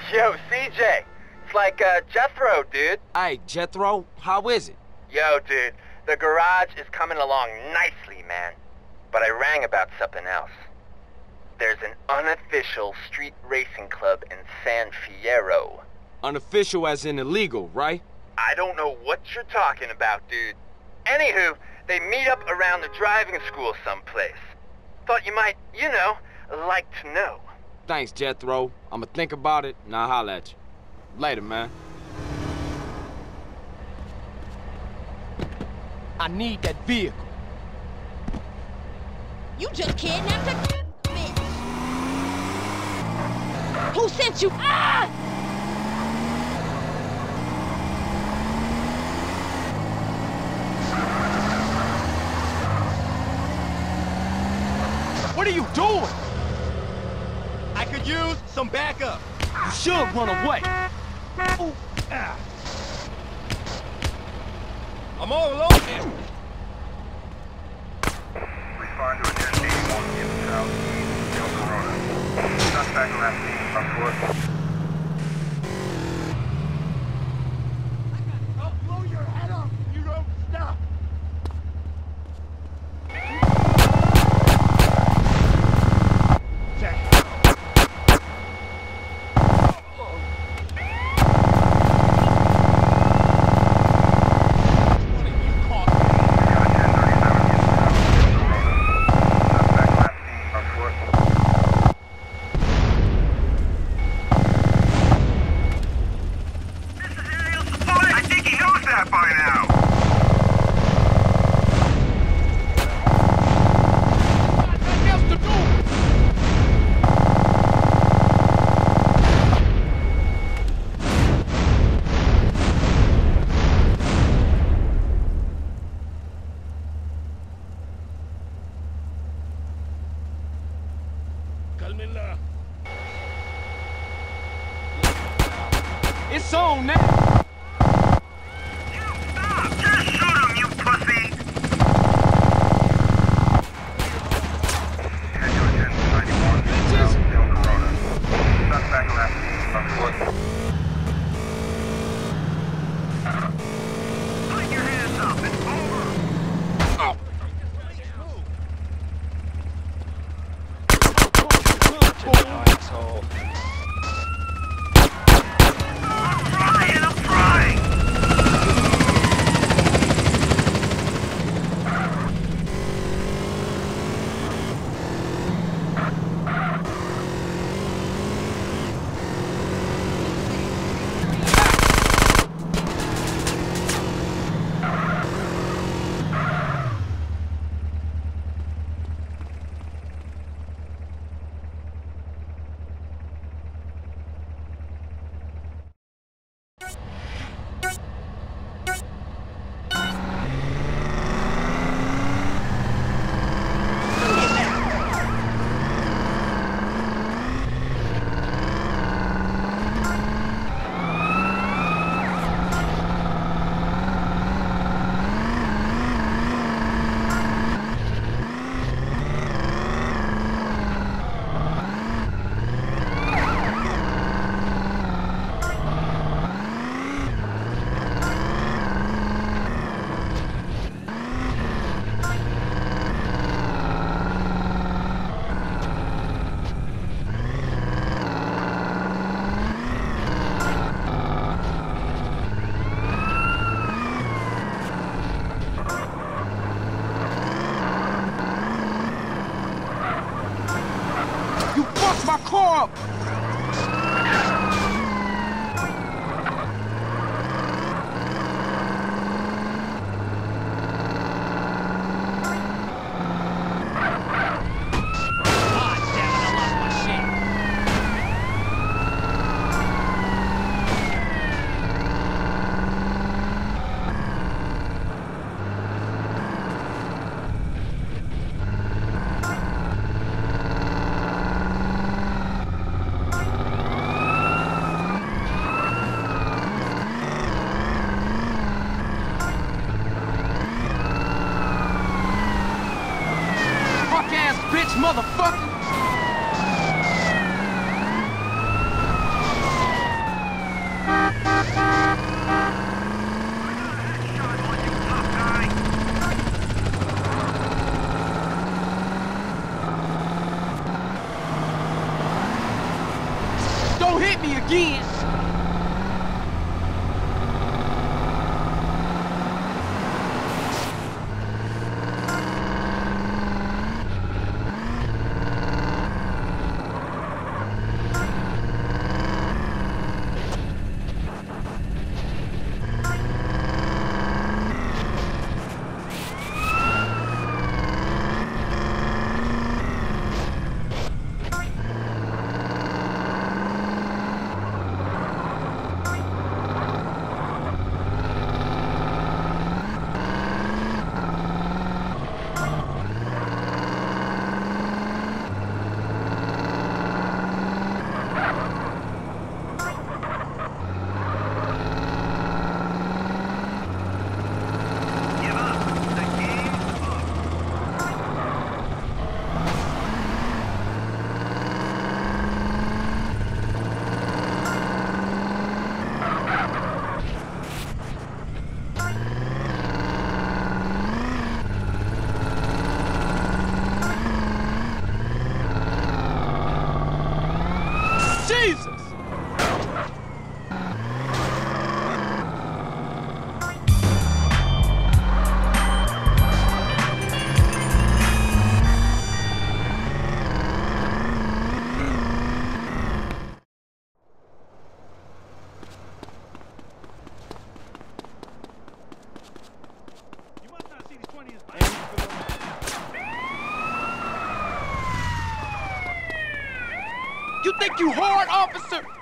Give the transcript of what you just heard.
Yo, CJ. It's like, Jethro, dude. Hey, Jethro, how is it? Yo, dude. The garage is coming along nicely, man. But I rang about something else. There's an unofficial street racing club in San Fierro. Unofficial as in illegal, right? I don't know what you're talking about, dude. Anywho, they meet up around the driving school someplace. Thought you might, you know, like to know. Thanks, Jethro. I'ma think about it, and I'll holler at you. Later, man. I need that vehicle. You just kidnapped a bitch. Who sent you? Ah! What are you doing? I could use some backup. You should run away. Ooh, ah. I'm all alone here. Respond to attention 81 in the southeast, El Corona. Suspect last seen on foot. I'll blow your head off if you don't stop. It's on now. Just shoot him, you pussy! Head to attention 91 south El Corona. Suspect last seen on foot. Put your hands up, it's over! Oh. Asshole. I'm trying! My car up! Bitch, motherfucker! Don't hit me again! Jesus! You must not see these 20 as You think you hard, officer?